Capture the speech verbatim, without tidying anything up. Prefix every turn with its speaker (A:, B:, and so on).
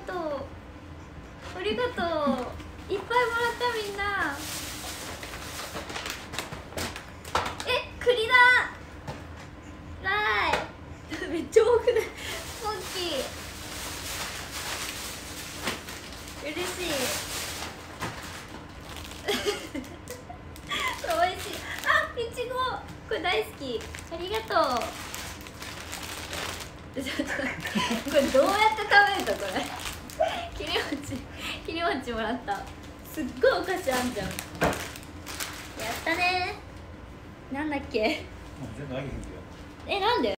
A: とうありがとういっぱいもらったみんな。え、栗だライめっちゃ多くないポッキー嬉しいおいしい。あ、いちごこれ大好きありがとうちょっとこれどうやって食べるとこれ切り餅切り餅もらった。すっごいお菓子あんじゃん。やったね。なんだっけ。え、なんで